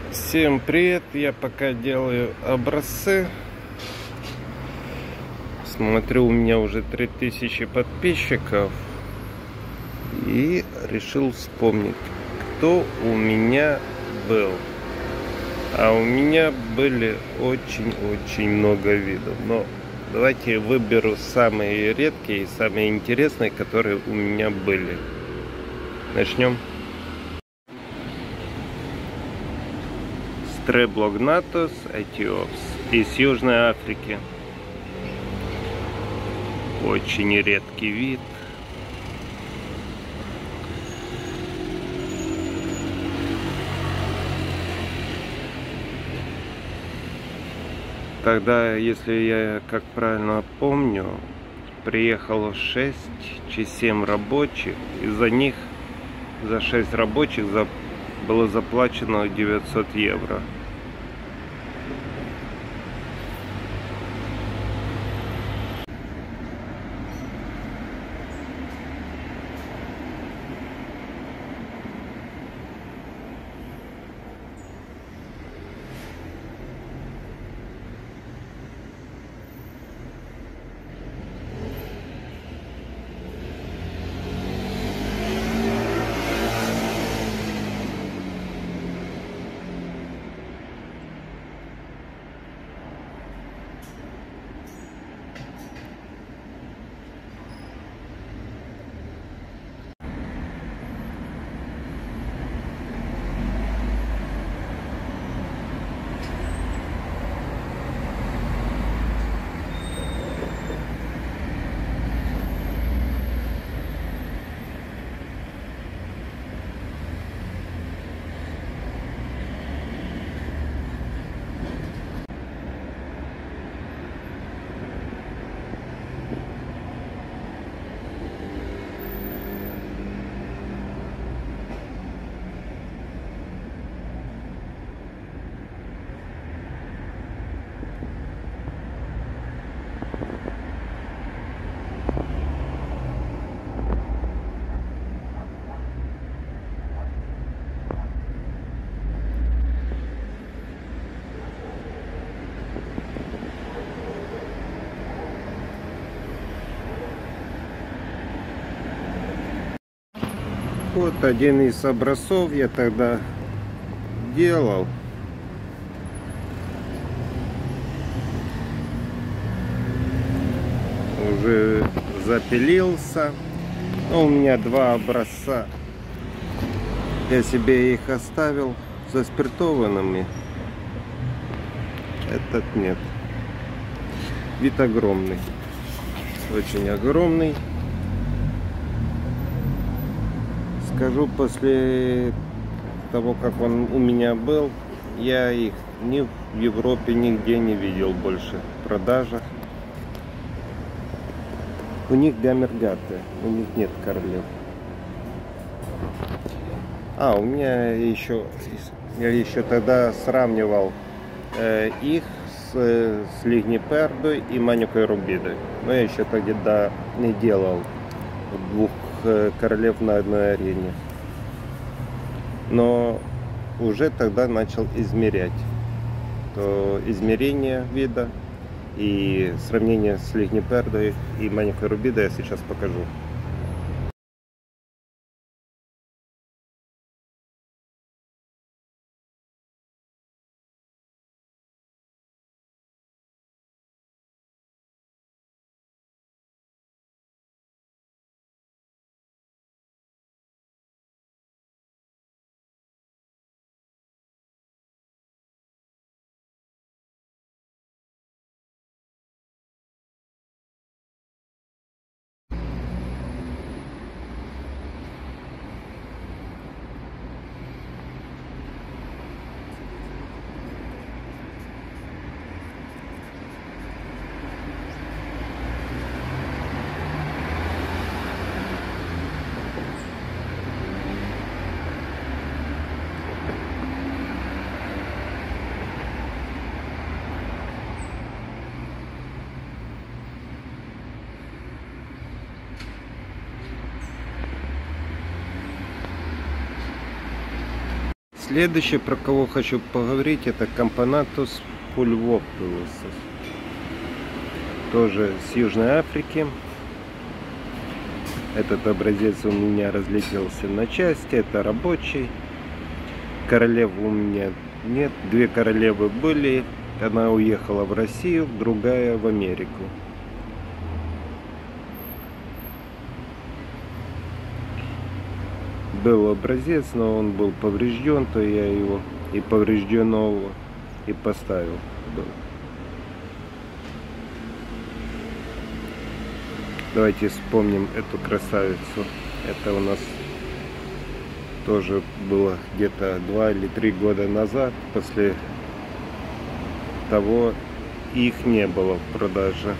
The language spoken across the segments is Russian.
Всем привет! Я пока делаю образцы. Смотрю, у меня уже 3000 подписчиков. И решил вспомнить, кто у меня был. А у меня были очень много видов. Но давайте выберу самые редкие и самые интересные, которые у меня были. Начнем. Стреблогнатус этиопс из Южной Африки. Очень редкий вид. Тогда, если я как правильно помню, приехало 6 чи 7 рабочих, и за них, за 6 рабочих было заплачено 900 евро. Вот один из образцов я тогда делал. Уже запилился. Но у меня два образца. Я себе их оставил заспиртованными. Этот нет. Вид огромный. Очень огромный. Скажу, после того, как он у меня был, я их ни в Европе нигде не видел больше в продажах. У них гаммергаты, у них нет корлев. У меня еще, я еще тогда сравнивал их с Лигнипердой и Маникой Рубидой. Но я еще тогда не делал двух королев на одной арене. Но уже тогда начал измерять. То измерение вида и сравнение с Лигнипердой и Маникой Рубидой я сейчас покажу. Следующее, про кого хочу поговорить, это Camponatus pulvopulos. Тоже с Южной Африки. Этот образец у меня разлетелся на части. Это рабочий. Королев у меня нет. Две королевы были. Одна уехала в Россию, другая в Америку. Был образец, но он был поврежден, то я его и поврежденного и поставил. Давайте вспомним эту красавицу. Это у нас тоже было где-то 2 или 3 года назад. После того их не было в продаже.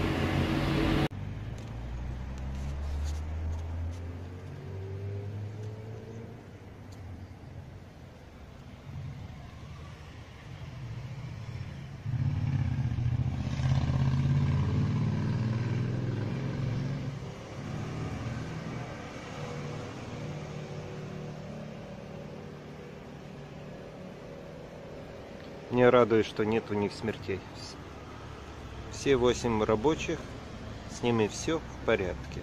Меня радует, что нет у них смертей. Все 8 рабочих, с ними все в порядке.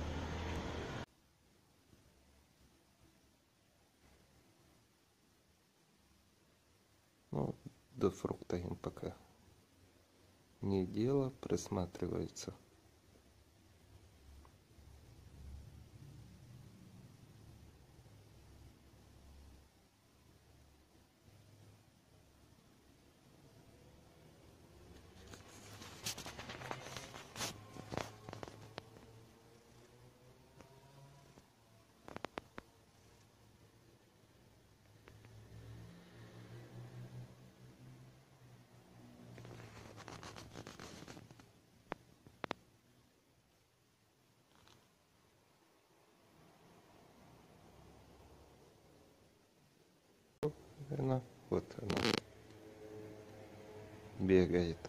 Ну, до фрукта им пока не дело, присматривается. Наверное, вот она бегает.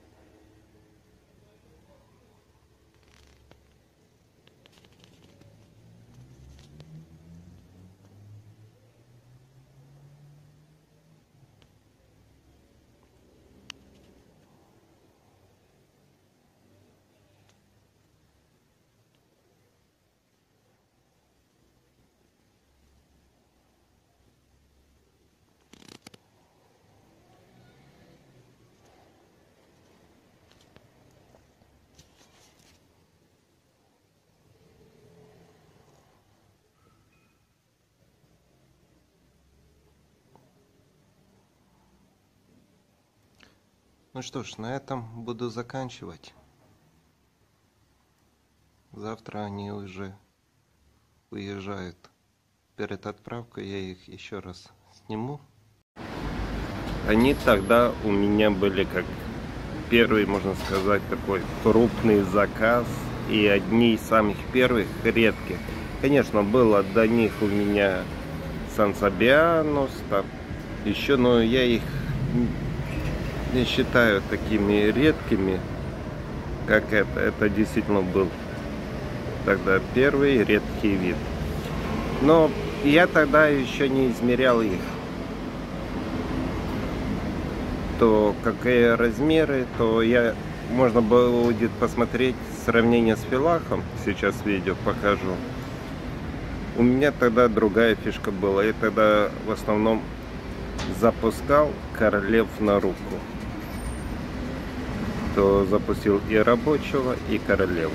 Ну что ж, на этом буду заканчивать. Завтра они уже уезжают. Перед отправкой я их еще раз сниму. Они тогда у меня были как первый, можно сказать, такой крупный заказ. И одни из самых первых, редких. Конечно, было до них у меня Сансабианус, там еще, но я их не считаю такими редкими, как это. Это действительно был тогда первый редкий вид. Но я тогда еще не измерял их. То какие размеры, то можно будет посмотреть сравнение с филахом. Сейчас видео покажу. У меня тогда другая фишка была. Я тогда в основном запускал королев на руку. То запустил и рабочего, и королеву.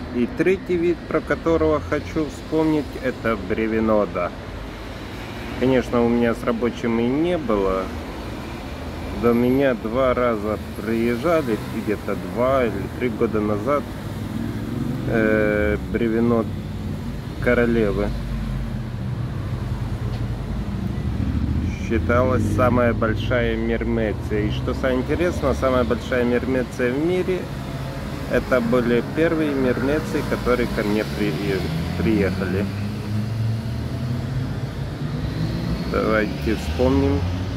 И третий вид, про которого хочу вспомнить, это бревенода. Конечно, у меня с рабочим и не было. До меня 2 раза приезжали, где-то 2 или 3 года назад, бревенод королевы. Считалась самая большая мирмеция. И что самое интересное, самая большая мирмеция в мире, это были первые мирмеции, которые ко мне приехали. Давайте вспомним.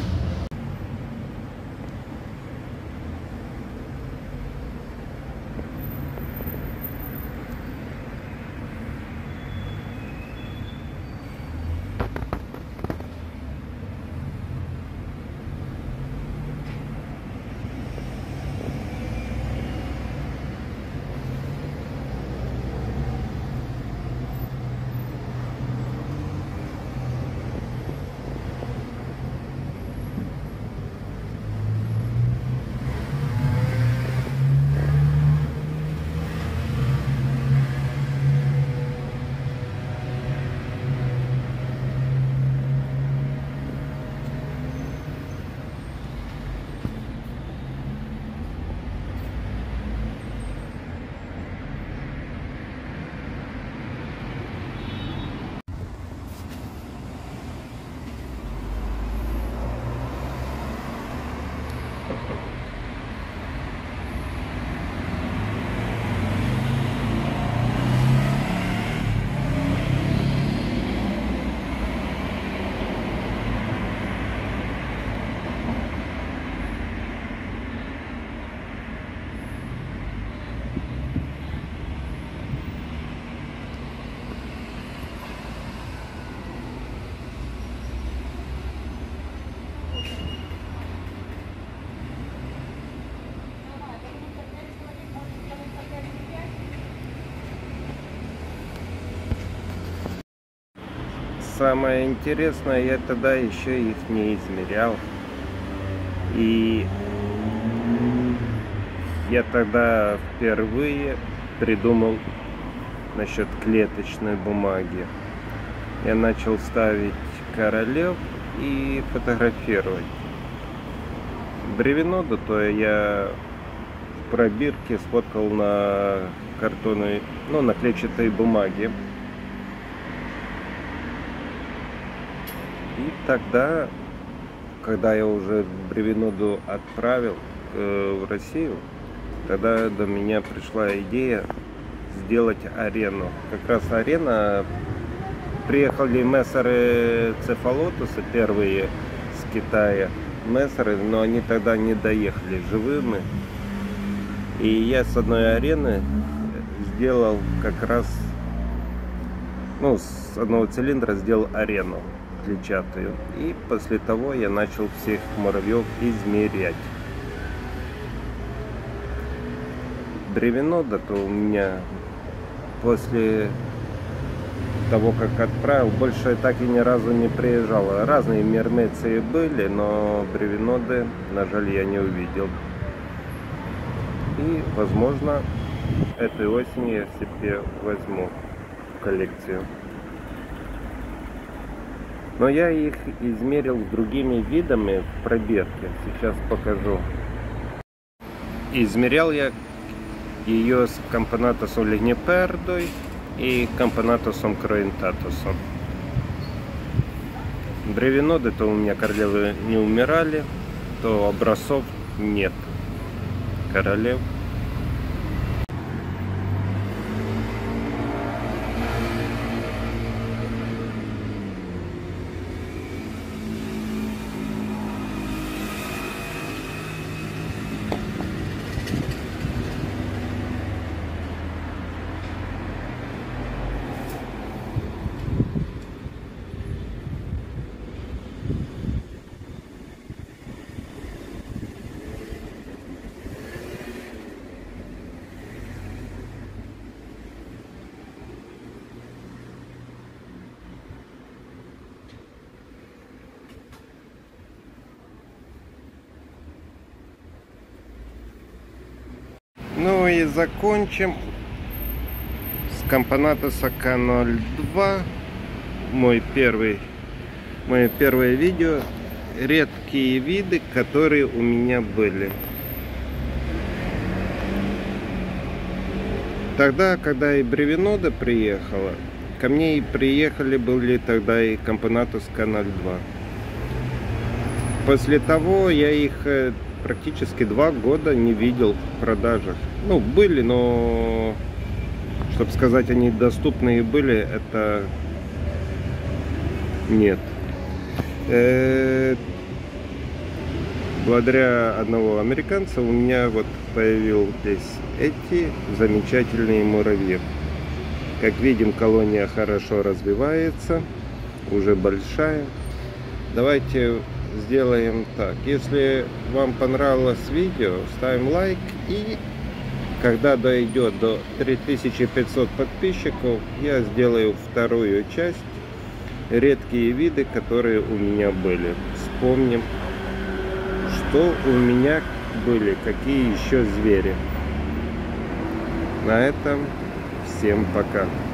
Самое интересное, я тогда еще их не измерял. И я тогда впервые придумал насчет клеточной бумаги. Я начал ставить королев и фотографировать. Бревеноду то я в пробирке сфоткал на картонной, на клетчатой бумаге. И тогда, когда я уже бревеноду отправил в Россию, тогда до меня пришла идея сделать арену. Как раз арена, приехали мессеры Цефалотуса, первые с Китая мессеры, но они тогда не доехали живыми. И я с одной арены сделал как раз, с одного цилиндра сделал арену клетчатую. И после того я начал всех муравьев измерять. Бревенода-то у меня после того, как отправил, больше так и ни разу не приезжала. Разные мирмеции были, но бревеноды, на жаль, я не увидел. И, возможно, этой осенью я себе возьму в коллекцию. Но я их измерил с другими видами в пробирке. Сейчас покажу. Измерял я ее с Camponatus ligniperdoy и Camponatus cruentatus. Бревеноды то у меня королевы не умирали, то образцов нет королев. Ну и закончим Camponatus AK-02. Мое первое видео. Редкие виды, которые у меня были. Тогда, когда и Бревенода приехала, ко мне и приехали были тогда и Camponatus AK-02. После того я их практически 2 года не видел в продажах. Ну, были, но, чтобы сказать, они доступные были, это нет. Благодаря одного американца у меня вот появились эти замечательные муравьи. Как видим, колония хорошо развивается, уже большая. Давайте сделаем так. Если вам понравилось видео, ставим лайк, и когда дойдет до 3500 подписчиков, я сделаю вторую часть. Редкие виды, которые у меня были. Вспомним, что у меня были, какие еще звери. На этом всем пока.